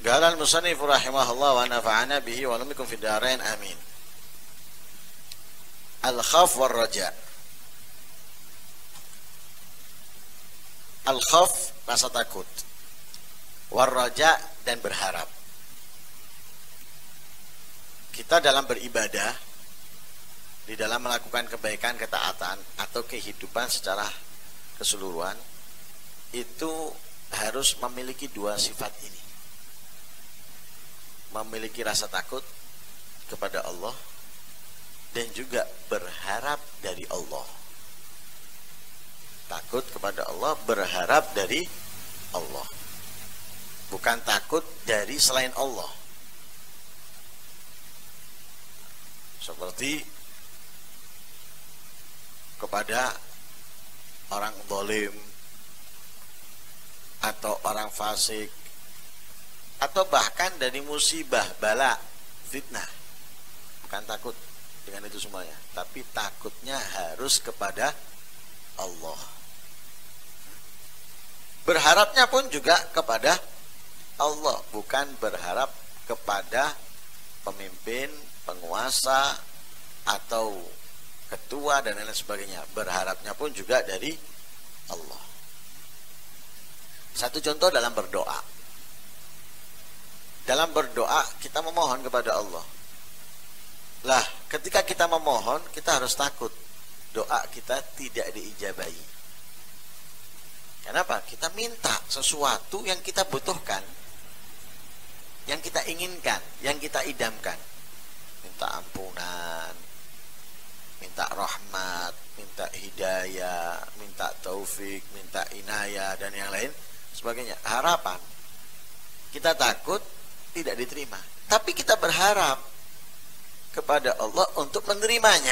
Qala al-musannif rahimahullah wa nafa'ana bihi wa lam yakun fid darain amin. Al-khawf war raja. Al-khawf rasa takut, war raja dan berharap. Kita dalam beribadah, di dalam melakukan kebaikan, ketaatan atau kehidupan secara keseluruhan, itu harus memiliki dua sifat ini. Memiliki rasa takut kepada Allah dan juga berharap dari Allah. Takut kepada Allah, berharap dari Allah. Bukan takut dari selain Allah. Seperti kepada orang zalim atau orang fasik, atau bahkan dari musibah, bala, fitnah. Bukan takut dengan itu semuanya, tapi takutnya harus kepada Allah. Berharapnya pun juga kepada Allah, bukan berharap kepada pemimpin, penguasa, atau ketua dan lain sebagainya. Berharapnya pun juga dari Allah. Satu contoh dalam berdoa. Dalam berdoa kita memohon kepada Allah. Lah, ketika kita memohon, kita harus takut doa kita tidak diijabahi. Kenapa? Kita minta sesuatu yang kita butuhkan, yang kita inginkan, yang kita idamkan. Minta ampunan, minta rahmat, minta hidayah, minta taufik, minta inayah, dan yang lain sebagainya. Harapan. Kita takut tidak diterima, tapi kita berharap kepada Allah untuk menerimanya.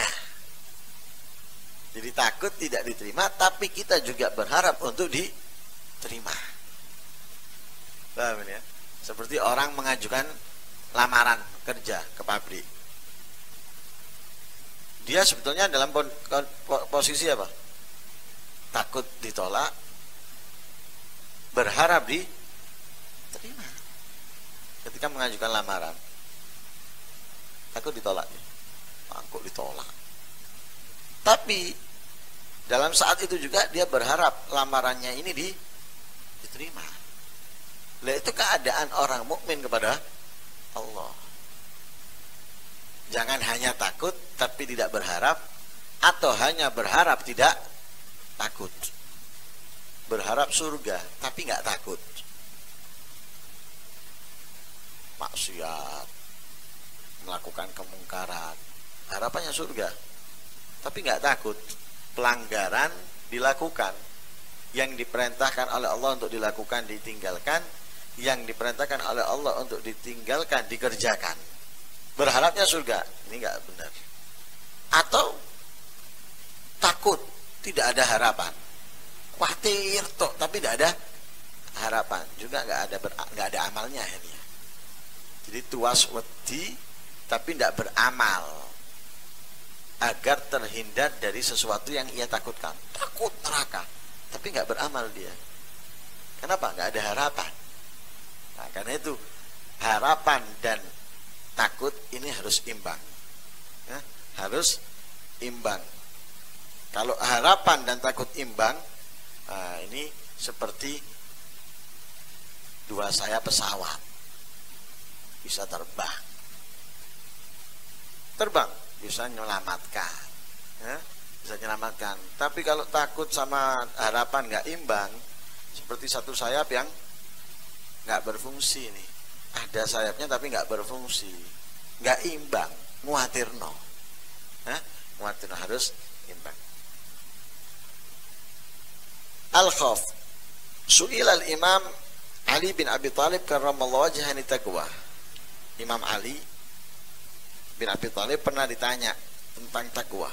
Jadi takut tidak diterima, tapi kita juga berharap untuk diterima. Paham ya? Seperti orang mengajukan lamaran kerja ke pabrik. Dia sebetulnya dalam posisi apa? Takut ditolak, berharap diterima. Ketika mengajukan lamaran, takut ditolak. Kok ditolak? Tapi dalam saat itu juga dia berharap lamarannya ini diterima. Nah, itu keadaan orang mukmin kepada Allah. Jangan hanya takut tapi tidak berharap, atau hanya berharap tidak takut. Berharap surga tapi nggak takut. Maksiat, melakukan kemungkaran, harapannya surga, tapi nggak takut pelanggaran dilakukan, yang diperintahkan oleh Allah untuk dilakukan ditinggalkan, yang diperintahkan oleh Allah untuk ditinggalkan dikerjakan. Berharapnya surga, ini nggak benar. Atau takut, tidak ada harapan, khawatir toh, tapi tidak ada harapan, juga nggak ada amalnya ini. Jadi tuas wedi tapi tidak beramal, agar terhindar dari sesuatu yang ia takutkan. Takut neraka tapi nggak beramal dia. Kenapa? Nggak ada harapan. Nah, karena itu harapan dan takut ini harus imbang ya, harus imbang. Kalau harapan dan takut imbang, nah ini seperti dua sayap pesawat. Bisa terbang bisa menyelamatkan ya, bisa menyelamatkan. Tapi kalau takut sama harapan nggak imbang, seperti satu sayap yang nggak berfungsi nih. Ada sayapnya tapi nggak berfungsi, nggak imbang, nguatirno ya, nguatirno, harus imbang. Al-khawf. Su'il al-imam Ali bin Abi Thalib karramallahu wajhahu taqwa. Imam Ali bin Abi Thalib pernah ditanya tentang takwa.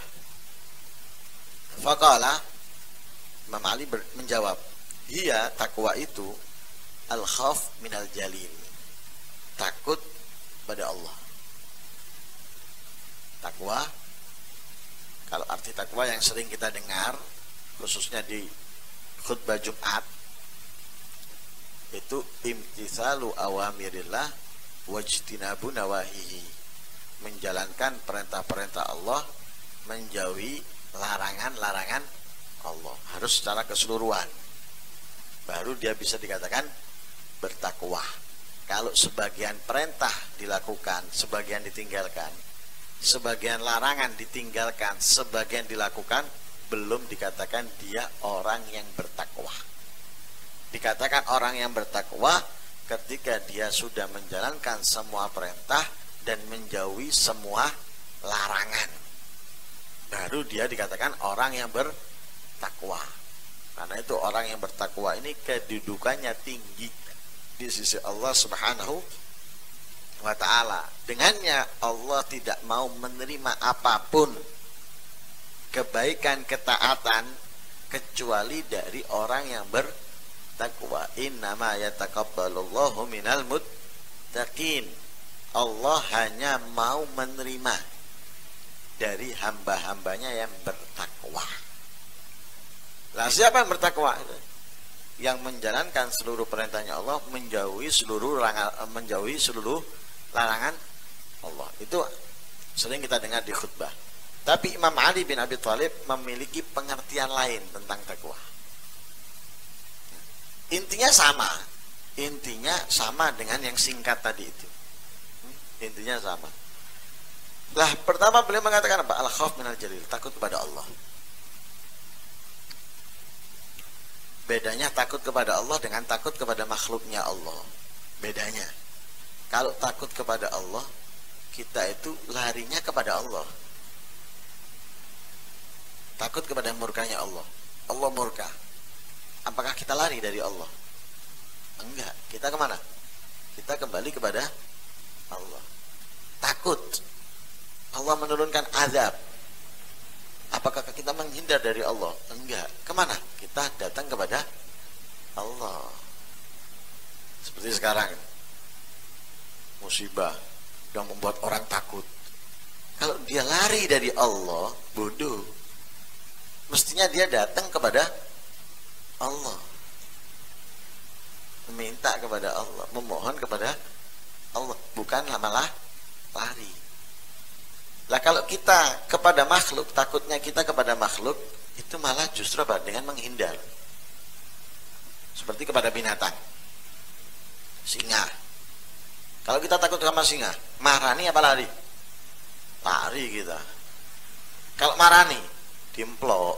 Faqala, Imam Ali menjawab, "Hiya, takwa itu al-khauf minal jalil." Takut pada Allah. Takwa, kalau arti takwa yang sering kita dengar khususnya di khutbah Jumat, itu itu imtitsalu awamirillah wajtinabu nawahihi, menjalankan perintah-perintah Allah, menjauhi larangan-larangan Allah, harus secara keseluruhan, baru dia bisa dikatakan bertakwa. Kalau sebagian perintah dilakukan, sebagian ditinggalkan, sebagian larangan ditinggalkan, sebagian dilakukan, belum dikatakan dia orang yang bertakwa. Dikatakan orang yang bertakwa ketika dia sudah menjalankan semua perintah dan menjauhi semua larangan, baru dia dikatakan orang yang bertakwa. Karena itu orang yang bertakwa ini kedudukannya tinggi di sisi Allah Subhanahu wa ta'ala. Dengannya Allah tidak mau menerima apapun kebaikan, ketaatan, kecuali dari orang yang bertakwa. Innama yataqabbalullahu minal muttaqin. Allah hanya mau menerima dari hamba-hambanya yang bertakwa. Lah siapa yang bertakwa? Yang menjalankan seluruh perintahnya Allah, menjauhi seluruh larangan Allah. Itu sering kita dengar di khutbah. Tapi Imam Ali bin Abi Thalib memiliki pengertian lain tentang takwa. Intinya sama dengan yang singkat tadi itu. Intinya sama. Lah pertama beliau mengatakan apa? Al-khauf minal jalil, takut kepada Allah. Bedanya takut kepada Allah dengan takut kepada makhluknya Allah. Bedanya, kalau takut kepada Allah, kita itu larinya kepada Allah. Takut kepada murkanya Allah. Allah murka. Apakah kita lari dari Allah? Enggak. Kita kemana? Kita kembali kepada Allah. Takut Allah menurunkan azab. Apakah kita menghindar dari Allah? Enggak. Kemana? Kita datang kepada Allah. Seperti sekarang, musibah yang membuat orang takut. Kalau dia lari dari Allah, bodoh. Mestinya dia datang kepada Allah, meminta kepada Allah, memohon kepada Allah, bukan malah lari. Lah kalau kita kepada makhluk, takutnya kita kepada makhluk, itu malah justru apa? Dengan menghindar. Seperti kepada binatang, singa. Kalau kita takut sama singa, marani apa lari? Lari kita. Kalau marani, dimplok.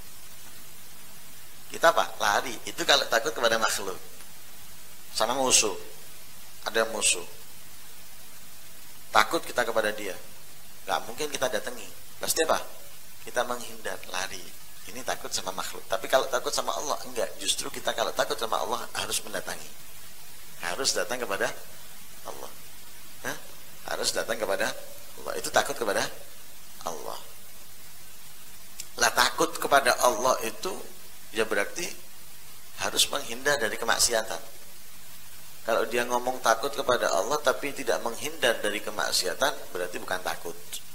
Kita apa? Lari. Itu kalau takut kepada makhluk. Sama musuh. Ada musuh. Takut kita kepada dia. Gak mungkin kita datangi. Pasti apa? Kita menghindar, lari. Ini takut sama makhluk. Tapi kalau takut sama Allah, enggak. Justru kita kalau takut sama Allah harus mendatangi. Harus datang kepada Allah. Hah? Harus datang kepada Allah. Itu takut kepada Allah. Lah takut kepada Allah itu ya berarti harus menghindar dari kemaksiatan. Kalau dia ngomong takut kepada Allah tapi tidak menghindar dari kemaksiatan, berarti bukan takut.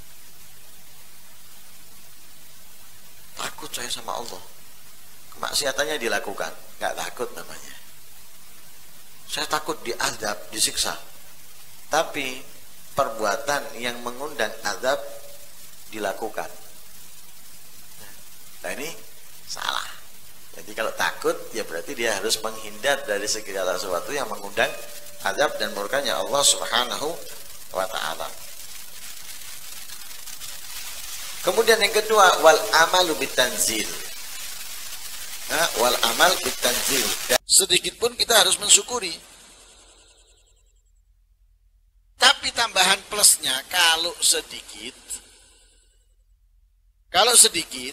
Takut saya sama Allah, kemaksiatannya dilakukan, nggak takut namanya. Saya takut diazab, disiksa, tapi perbuatan yang mengundang azab dilakukan. Nah ini salah. Jadi kalau takut ya berarti dia harus menghindar dari segala sesuatu yang mengundang azab dan murkanya Allah Subhanahu wa ta'ala. Kemudian yang kedua, wal amalu bitanzil. Wal amal bitanzil. Sedikit pun kita harus mensyukuri. Tapi tambahan plusnya kalau sedikit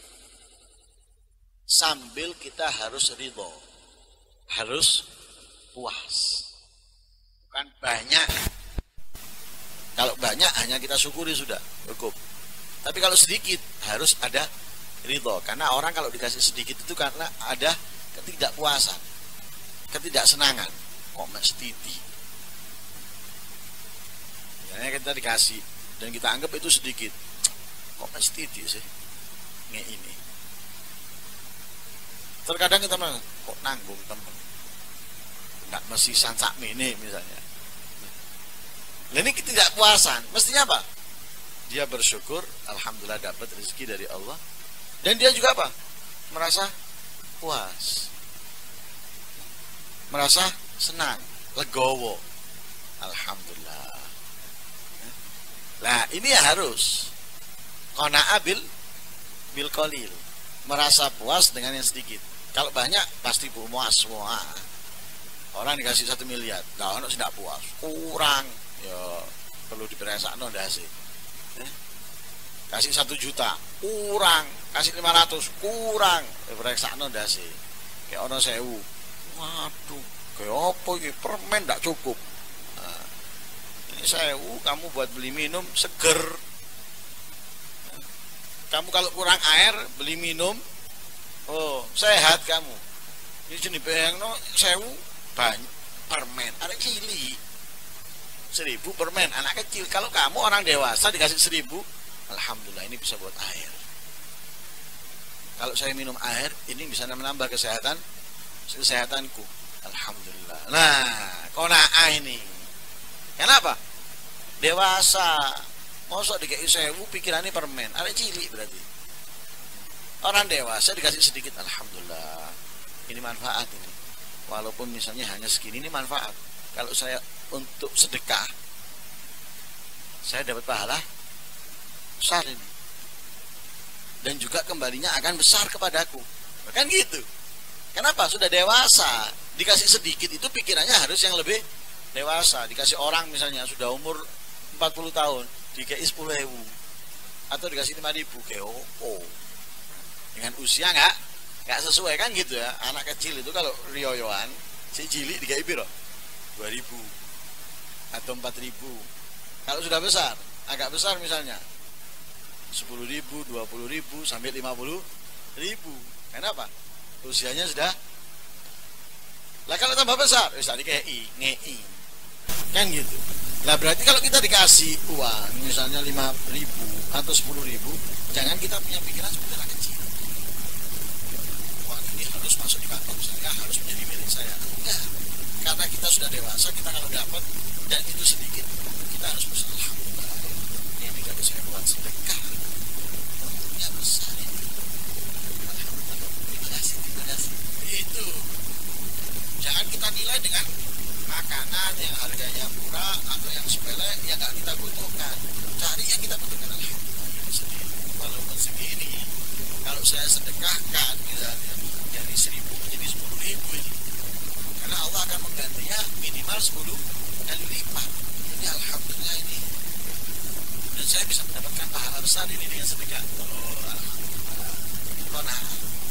sambil kita harus ridho, harus puas. Bukan banyak. Kalau banyak hanya kita syukuri sudah cukup. Tapi kalau sedikit harus ada ridho. Karena orang kalau dikasih sedikit itu karena ada ketidakpuasan, ketidaksenangan. Kok mesti misalnya kita dikasih dan kita anggap itu sedikit, kok mesti sih ini. Terkadang kita kok nanggung teman, nggak mesti sansak mene misalnya. Nah, ini tidak puasan. Mestinya apa? Dia bersyukur, alhamdulillah dapat rezeki dari Allah, dan dia juga apa? Merasa puas, merasa senang, legowo, alhamdulillah. Nah, ini ya harus qanaah bil qalil, merasa puas dengan yang sedikit. Kalau banyak pasti puas semua. Orang dikasih 1 miliar, nah orang tidak puas, kurang, ya perlu diperasaan dah sih. Kasih 1 juta, kurang. Kasih 500, kurang. Diperasaan dah sih. Kayak orang 1000, waduh, kayak apa ini, permen tidak cukup. Nah, ini 1000 kamu buat beli minum seger. Kamu kalau kurang air beli minum, oh sehat kamu. Ini jenis bayang no 1000 banyak permen, ada cili 1000 permen anak kecil. Kalau kamu orang dewasa dikasih 1000, alhamdulillah ini bisa buat air. Kalau saya minum air ini bisa menambah kesehatanku, alhamdulillah. Nah, qanaah ini kenapa? Dewasa mosok dikasih 1000 pikirannya permen, ada cilik berarti. Orang dewasa dikasih sedikit, alhamdulillah. Ini manfaat ini. Walaupun misalnya hanya segini, ini manfaat. Kalau saya untuk sedekah, saya dapat pahala besar ini. Dan juga kembalinya akan besar kepadaku. Kan gitu. Kenapa? Sudah dewasa, dikasih sedikit itu pikirannya harus yang lebih dewasa. Dikasih orang misalnya sudah umur 40 tahun, dikasih 10.000 atau dikasih 5.000, kayak oh. Dengan usia nggak sesuai kan gitu ya. Anak kecil itu kalau rioyoan si cilik dikasih piro? 2.000 atau 4.000. Kalau sudah besar, agak besar misalnya 10.000, 20.000 sampai 50.000. Kenapa? Usianya sudah. Lah kalau tambah besar, wis dikei, ngei. Kan gitu. Lah berarti kalau kita dikasih uang misalnya 5.000 atau 10.000, jangan kita punya pikiran seperti anak kecil. Uang ini harus masuk di kantong saya, harus menjadi milik saya. Enggak. Karena kita sudah dewasa, kita kalau dapat dan itu sedikit, kita harus bersyukur. Alhamdulillah. Ini kalau saya buat sedekah, untungnya besar ini. Alhamdulillah. Terima kasih. Itu. Jangan kita nilai dengan makanan yang harganya murah atau yang sepele yang nggak kita butuhkan. Cari yang kita butuhkan. Alhamdulillah ini sendiri. Walaupun segini, kalau saya sedekahkan misalnya dari 1.000 menjadi 10.000 ini, karena Allah akan menggantinya minimal 10 kali lipat. Ini alhamdulillah ini. Dan saya bisa mendapatkan pahala besar ini dengan sedekah. Oh alhamdulillah. Qanaah.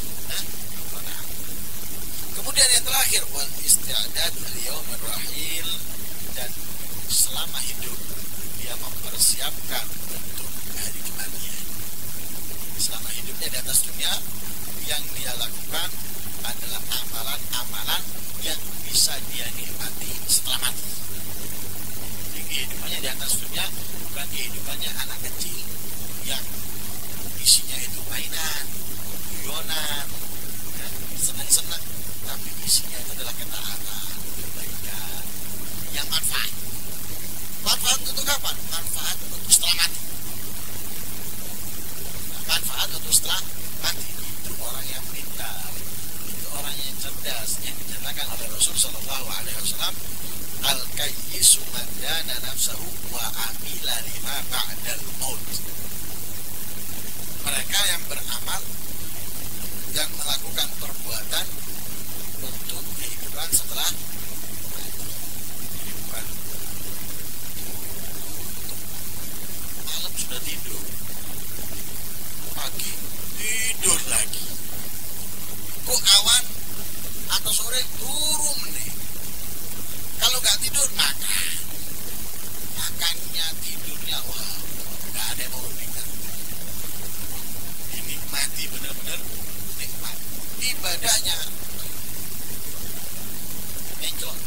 Kemudian yang terakhir, wal isti'dad liyaumir rahil, dan selama hidup dia mempersiapkan untuk hari kematian. Selama hidupnya di atas dunia, yang dia lakukan adalah amalan-amalan yang bisa dia nikmati setelah mati. Jadi kehidupannya di atas dunia bukan kehidupannya anak kecil yang isinya itu mainan, guyonan, senang-senang. Tapi isinya itu adalah ketaatan, kebaikan, yang manfaat. Manfaat untuk kapan? Manfaat untuk setelah mati. Manfaat untuk setelah mati. Itu orang yang pintar, itu orang yang cerdas, yang diceritakan oleh Rasul Sallallahu Alaihi Wasallam. Al-kayyisu man dana nafsahu wa amila lima ba'dal maut. Mereka yang beramal, yang melakukan perbuatan untuk kehidupan setelah kehidupan. Malam sudah tidur, pagi tidur lagi. Kok awan atau sore turun nih? Kalau nggak tidur makannya tidurnya wah nggak ada yang mau nikmat. Dinikmati benar-benar nikmat. Ibadahnya enjoy.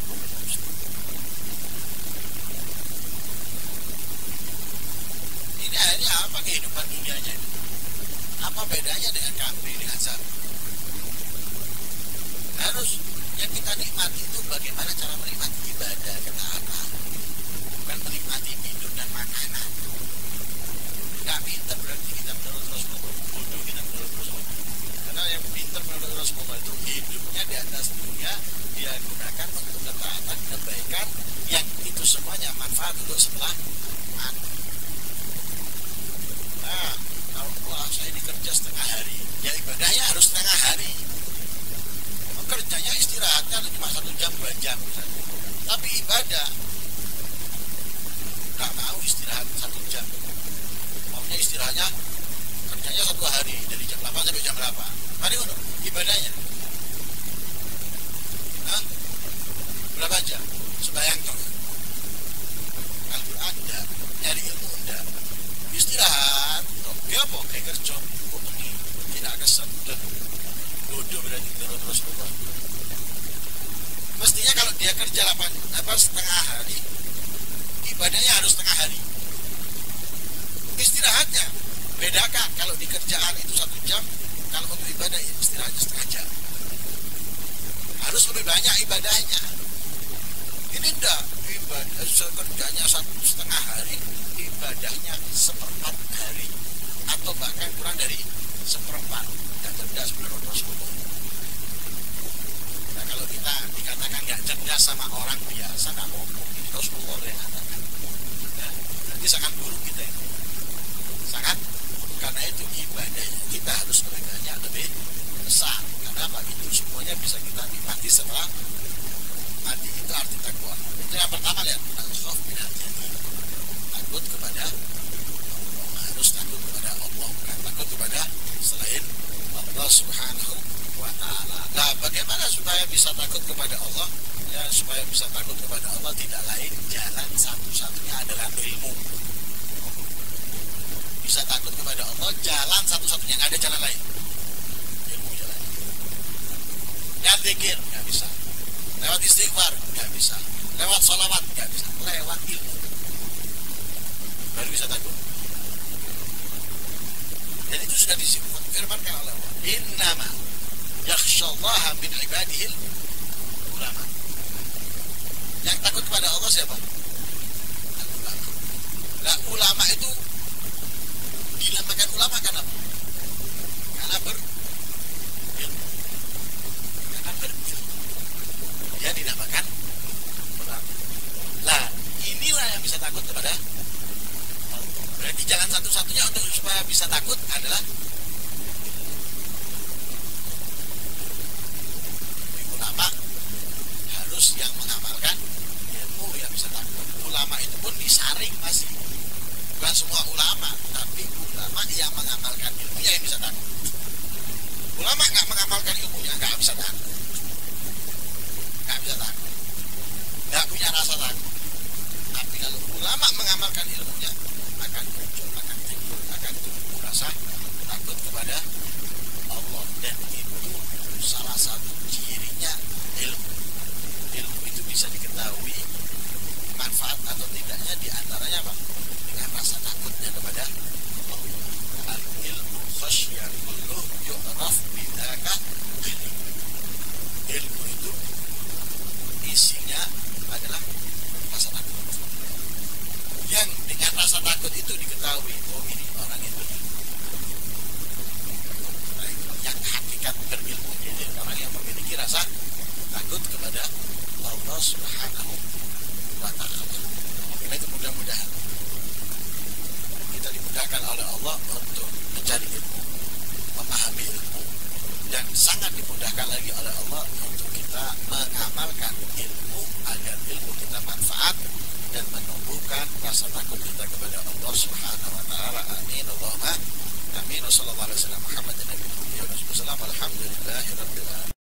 Ini akhirnya apa kehidupan dunianya ini? Apa bedanya dengan kambing, dengan sapi? Harus yang kita nikmati menikmati itu bagaimana cara menikmati ibadah, ketaatan, bukan menikmati minum dan makanan. Gak pintar berarti kita menurut Rasulullah, bodoh kita menurut Rasulullah. Karena yang pintar menurut Rasulullah itu hidupnya di atas dunia dia gunakan untuk ketaatan, kebaikan, yang itu semuanya manfaat untuk setelah mati. Nah, kalau saya ini kerja setengah hari, ya ibadahnya harus setengah hari. Kerjanya istirahatnya cuma 1 jam 2 jam misalnya. Tapi ibadah nggak mau istirahat 1 jam. Maunya istirahatnya kerjanya 1 hari dari jam 8 sampai jam berapa. Mari untuk ibadahnya. Hah? Berapa jam? Sembahyang toh. Al-Quran enggak, nyari ilmu enggak. Istirahat toh. Dia apa? Kayak kerja. Kok ini tidak kesan. Bodoh berarti menurut Rasulullah. Mestinya kalau dia kerja setengah hari, ibadahnya harus setengah hari. Istirahatnya bedakan, kalau di kerjaan itu 1 jam, kalau untuk ibadah istirahatnya setengah jam. Harus lebih banyak ibadahnya. Ini enggak, ibadah kerjanya 1,5 hari, ibadahnya 1/4 hari, atau bahkan kurang dari 1/4. Tidak cerdas menurut Rasulullah. Nah, kalau kita dikatakan nggak cerdas sama orang biasa, nggak ngomong. Ini Rasulullah yang katakan. Nah, nanti sangat buruk kita ini. Sangat. Karena itu ibadahnya kita harus lebih banyak, lebih besar. Karena apa? Itu semuanya bisa kita nikmati setelah mati. Itu arti takwa. Itu yang pertama, lihat. Al-khawf min al-jannah. Takut kepada Allah. Harus takut kepada Allah. Bukan takut kepada selain Allah Subhanahu wa ta'ala. Nah, bagaimana supaya bisa takut kepada Allah? Ya, supaya bisa takut kepada Allah tidak lain, jalan satu-satunya adalah ilmu. Bisa takut kepada Allah, jalan satu-satunya, nggak ada jalan lain. Ilmu jalan. Lewat zikir, nggak bisa. Lewat istighfar, nggak bisa. Lewat sholawat, nggak bisa. Lewat ilmu baru bisa takut. Dan itu sudah disifirmankan oleh Allah. Innama yakhshallaha min ibadihil ulama. Yang takut kepada Allah siapa? Ulama. Nah, ulama itu dinamakan ulama karena apa? Karena berilmu. Karena berilmu. Dia dinamakan ulama. Nah, inilah yang bisa takut kepada Allah. Berarti jalan satu-satunya untuk supaya bisa takut adalah ulama. Harus yang mengamalkan ilmu yang bisa takut. Ulama itu pun disaring masih. Bukan semua ulama, tapi ulama yang mengamalkan ilmunya yang bisa takut. Ulama nggak mengamalkan ilmunya nggak bisa takut. Nggak bisa takut. Nggak punya rasa takut. Tapi kalau ulama mengamalkan ilmunya, akan muncul, akan timbul rasa takut kepada Allah. Dan itu salah satu cirinya ilmu. Ilmu itu bisa diketahui manfaat atau tidaknya diantaranya apa? Dengan rasa takutnya kepada Allah. Al-ilmu khasyar kulluh yu'raf bidaka ilmu. Ilmu itu isinya adalah rasa takut. Yang dengan rasa takut itu diketahui, oh ini orang itu yang hakikat berilmu, jadi orang yang memiliki rasa takut kepada Allah Subhanahu wa ta'ala. Karena itu mudah-mudahan kita dimudahkan oleh Allah untuk mencari ilmu, memahami ilmu, dan sangat dimudahkan lagi oleh Allah untuk kita mengamalkan ilmu agar ilmu kita manfaat dan menumbuhkan rasa takut kita kepada Allah Subhanahu wa ta'ala. Amin Allahumma amin. Sallallahu alaihi wasallam Muhammad Nabi Muhammad sallallahu alaihi wasallam. Alhamdulillahirabbil alamin.